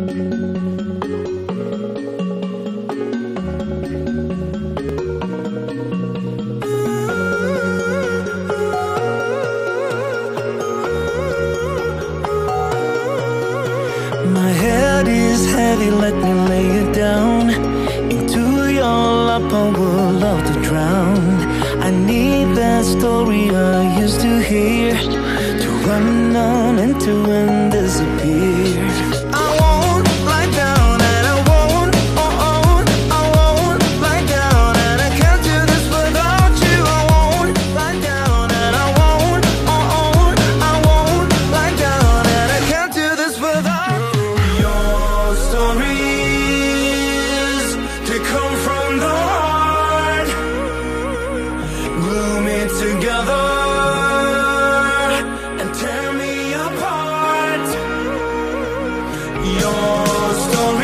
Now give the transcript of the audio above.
My head is heavy, let me lay it down. Into your lap I would love to drown. I need that story I used to hear, to run on and to end disappear. I won't lie down and I won't, I won't lie down, and I can't do this without you. I won't lie down and I won't, I won't lie down, and I can't do this without you. Your stories, they come from the heart, glue me together and tear me apart. Your story